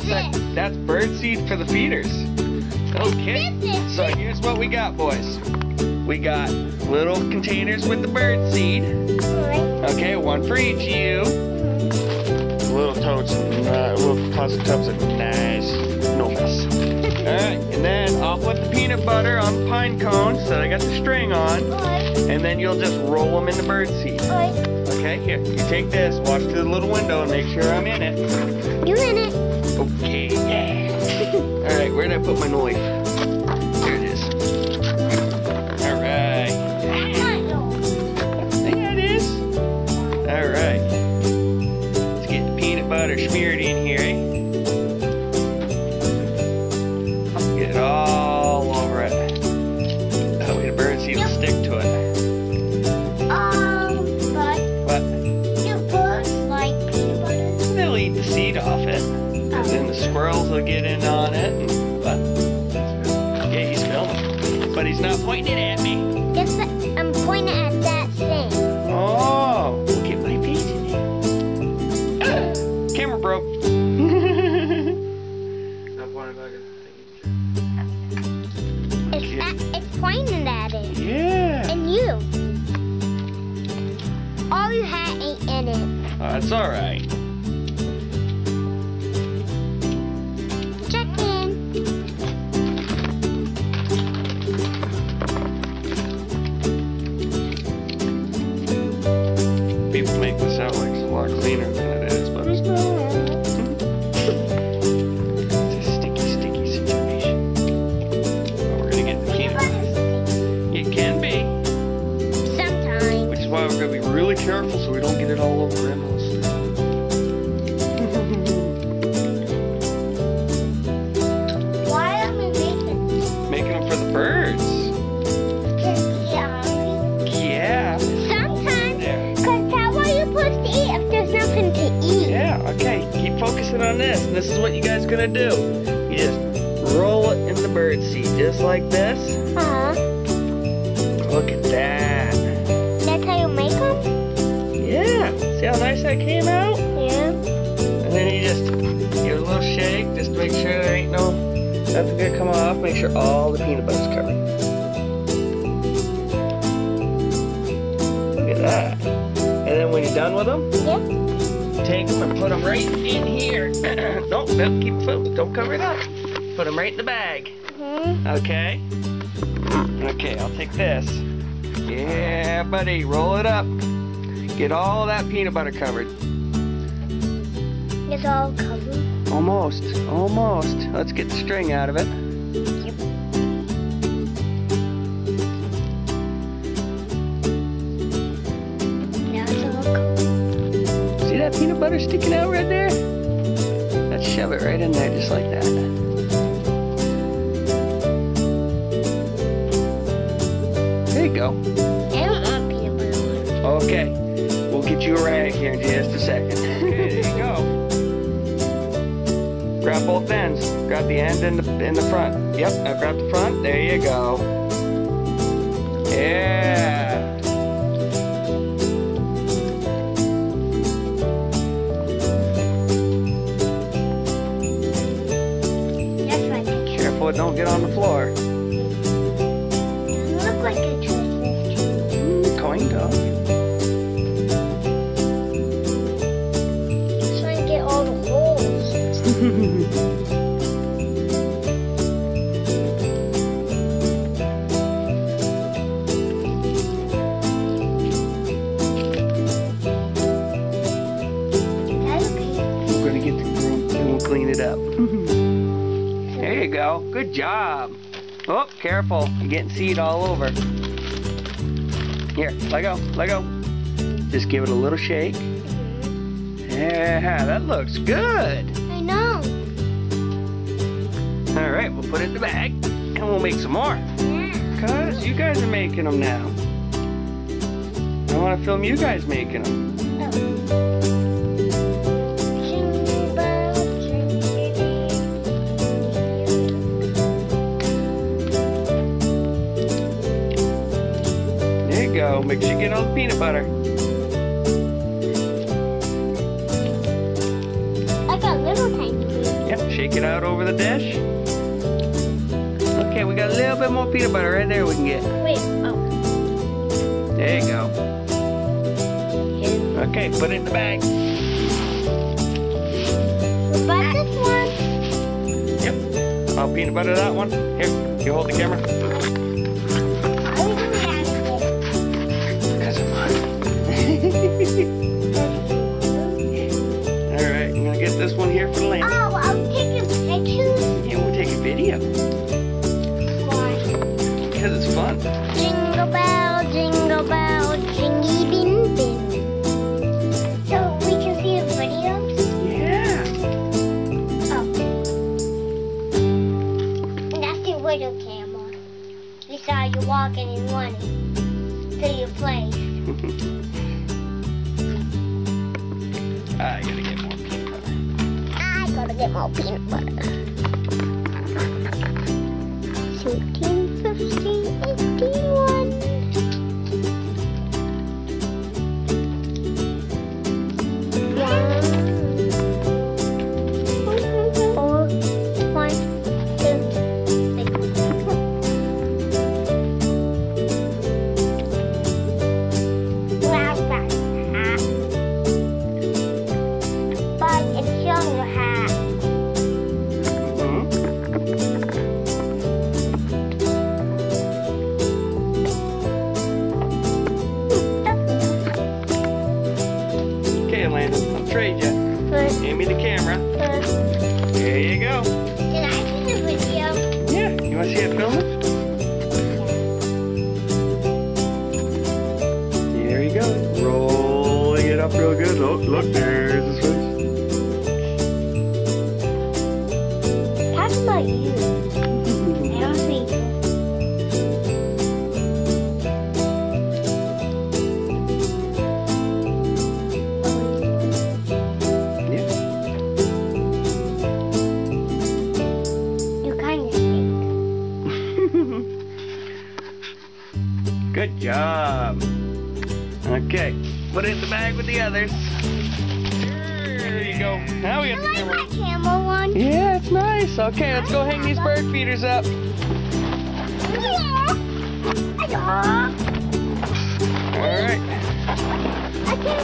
That's bird seed for the feeders. Okay, so here's what we got, boys. We got little containers with the bird seed. Okay, one for each of you. Little totes, little plastic tubs of nice. No mess. Alright, and then I'll put the peanut butter on the pine cones that I got the string on. And then you'll just roll them in the bird seed. Okay, here, you take this, watch through the little window and make sure I'm in it. You're in it. Okay, yeah. Alright, where did I put my knife? There it is. Alright. There it is. Alright. Let's get the peanut butter smeared in here, eh? Get it all over it. That way the bird seed will stick to it. But What? you put like peanut butter. They'll eat the seed off it. And then the squirrels will get in on it. And, what? Yeah, he's filming. But he's not pointing it at me. Just I'm pointing at that thing. Oh, look at my face in it. Camera broke. It's pointing at it. Yeah. And you. All you had ain't in it. That's all right. Check in. People make this out like it's a lot cleaner than it is, but it's not. It's a sticky situation. Oh, we're gonna get the peanut butter. It can be. Sometimes. Which is why we're gonna be really careful so we don't get it all over Grandma's. Why am I making? Making them for the birds. Yeah. Sometimes. There. Because how are you supposed to eat if there's nothing to eat? Yeah, okay. Keep focusing on this. And this is what you guys are gonna do. You just roll it in the bird seed, just like this. Look at that. That's how you make them? Yeah. See how nice that came out? Yeah. And then you just give it a little shake, just to make sure there ain't nothing gonna come off. Make sure all the peanut butter's covered. Look at that. And then when you're done with them, Yeah. take them and put them right in here. Nope, keep it filled. Don't cover it up. Put them right in the bag. Okay? Okay, I'll take this. Yeah, buddy, roll it up. Get all that peanut butter covered. It's all covered. Almost, almost. Let's get the string out of it. Yep. Now it's all covered. See that peanut butter sticking out right there? Let's shove it right in there just like that. There you go. I don't want peanut butter. Okay, we'll get you a rag here in just a second. Okay, there you go. Grab both ends. Grab the end and the front. Yep, now grab the front. There you go. Yeah. That's right. Careful it don't get on the floor. Doesn't look like a Christmas tree. Kind of. Just trying to get all the holes. That's okay. We're gonna get the broom and we'll clean it up. There you go. Good job. Oh, careful. You're getting seed all over. Here, let go, let go. Just give it a little shake. Yeah, that looks good. I know. All right, we'll put it in the bag and we'll make some more. Yeah. Cause you guys are making them now. I want to film you guys making them. There you go. Make sure you get all the peanut butter. I got little tiny. Yep, shake out over the dish. Okay, we got a little bit more peanut butter right there we can get. Wait, oh. There you go. Okay, put it in the bag. What about this one? Yep. I'll peanut butter that one. Here, you hold the camera. Because of mine. Alright, I'm gonna get this one here for the lamp. Oh, I'm taking pictures. Yeah, we'll take a video. Why? Because it's fun. Jingle bell, jingy bin bin. So we can see the videos? Yeah. Oh. And that's the video camera. We saw you walking and running to your place. I gotta get more peanut butter. I gotta get more peanut butter. 17, 15, 81. Trade you. Give me the camera. There you go. Can I see the video? Yeah. You want to see it filming? There you go. Rolling it up real good. Oh, look, there's his face. Talk about you. I don't see you. Good job. Okay, put it in the bag with the others. There you go. Now we have the camera. I like my camera one. Yeah, it's nice. Okay, let's go hang these bird feeders up. All right. I can't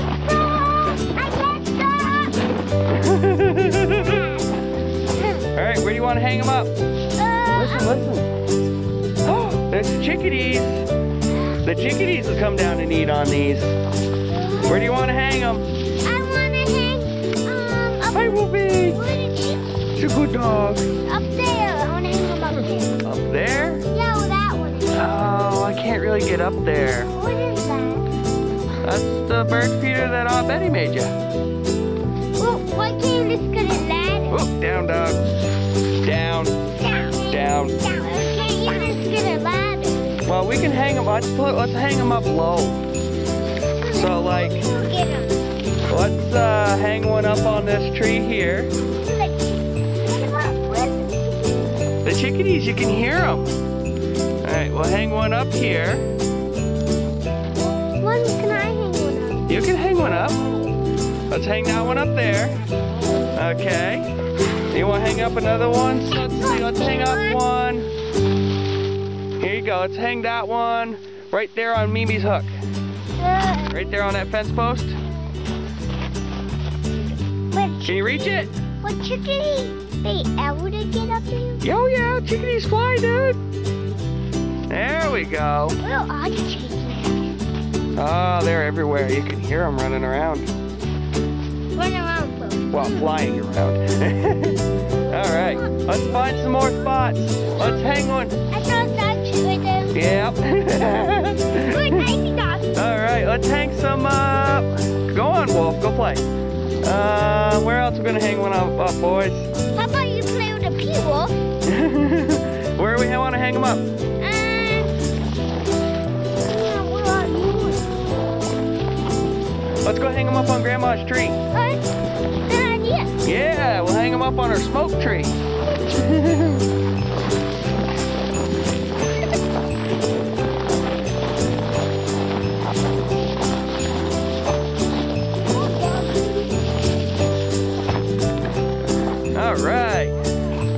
stop. All right, where do you want to hang them up? Listen. Oh, there's the chickadees. The chickadees will come down and eat on these. Where do you want to hang them? I want to hang up. Hi, Wolfie. It's a good dog. Up there. I want to hang them up there. Up there? Yeah, well, that one. Oh, I can't really get up there. What is that? That's the bird feeder that Aunt Betty made you. Well, why can't you just get a ladder? Oh, down, dog. Down. Down. Can't you just get a ladder? Well, we can hang them. Let's hang them up low. So, like, let's hang one up on this tree here. The chickadees, you can hear them. All right, we'll hang one up here. When can I hang one up? You can hang one up. Let's hang that one up there. Okay. You want to hang up another one? Let's see. Let's hang up one. Here you go. Let's hang that one right there on Mimi's hook. Right there on that fence post. Can you reach it? What chickadees? They able to get up there? Oh yeah, chickadees fly, dude. There we go. Where are the chickadees? Oh, they're everywhere. You can hear them running around. Run around, bro. Well, flying around. All right, let's find some more spots. Let's hang one. I saw that right there. Yep. Good, tiny dog. All right, let's hang some up. Go on, Wolf. Go play. Where else we're gonna hang one up, boys? How about you play with a P-Wolf? Where do we want to hang them up? Where are you? Let's go hang them up on Grandma's tree. Good idea. Yeah, we'll hang them up on her smoke tree. All right.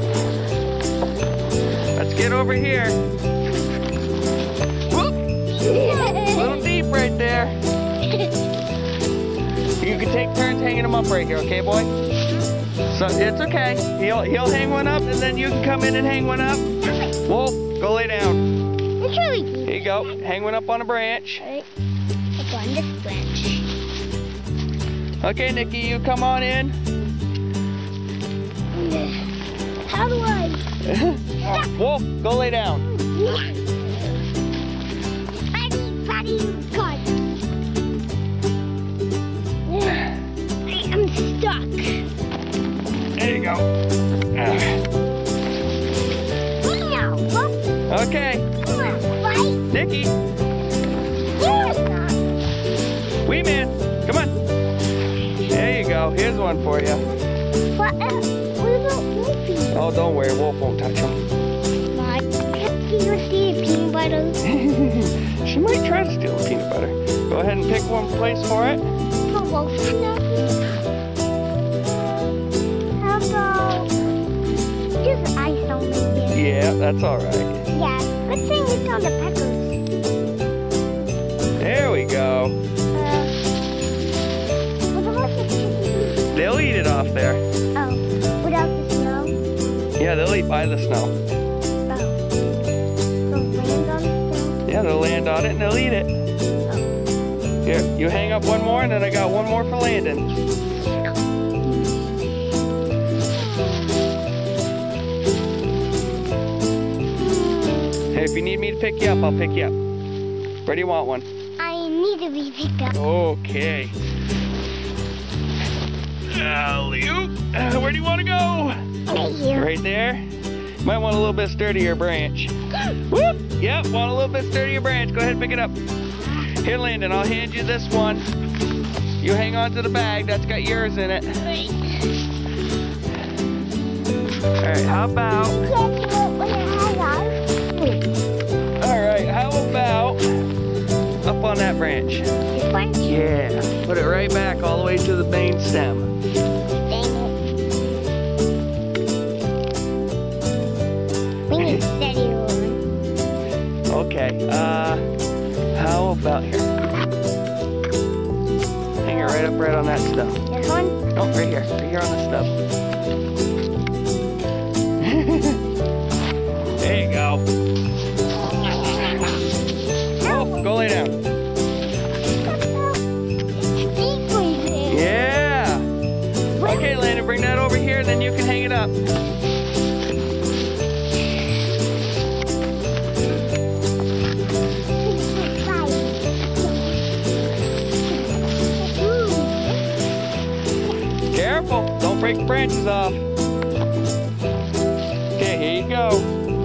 get over here. Whoop. A little deep right there. You can take turns hanging them up right here, okay, boy? So it's okay. He'll hang one up, and then you can come in and hang one up. Wolf, go lay down. Here you go. Hang one up on a branch. Up on this branch. Okay, Nikki, you come on in. How do I? Wolf, go lay down. Fatty, God. I'm stuck. There you go. Okay. Nikki. Wee man, come on. There you go. Here's one for you. What about Wolfie? Oh, don't worry. Wolf won't touch him. Can't you steal peanut butter? She might try to steal the peanut butter. Go ahead and pick one place for it. For Wolfie, how about just ice on it? Yeah, that's all right. Yeah, let's sing this on the peckers. There we go. What about the chicken? They'll eat it off there. Oh, without the snow? Yeah, they'll eat by the snow. Oh. They'll land on the snow? Yeah, they'll land on it and they'll eat it. Oh. Here, you hang up one more and then I got one more for Landon. Hey, if you need me to pick you up, I'll pick you up. Where do you want one? I need to be picked up. Okay. Alley-oop. Where do you want to go? Right here. Right there? Might want a little bit sturdier branch. Whoop! Yep, want a little bit sturdier branch. Go ahead and pick it up. Here, Landon, I'll hand you this one. You hang on to the bag. That's got yours in it. Right. Alright, how about... Alright, how about up on that branch? This branch? Yeah, put it right back all the way to the main stem. Dang it. We need steady one. Okay, how about here? Hang it right up right on that stub. This one? Oh, right here on the stub. There you go. Oh, go lay down. Yeah. Okay, Landon, bring that over here, then you can hang it up. Careful, don't break the branches off. Okay, here you go.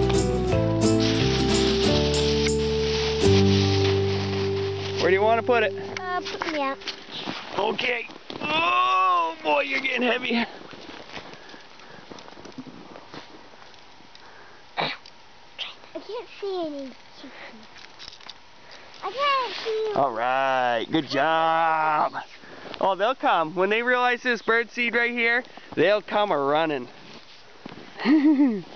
Where do you want to put it? Put me up. Okay. Oh boy, you're getting heavy. I can't see any chicken. I can't see. All right, good job. Oh, they'll come. When they realize this bird seed right here, they'll come a running.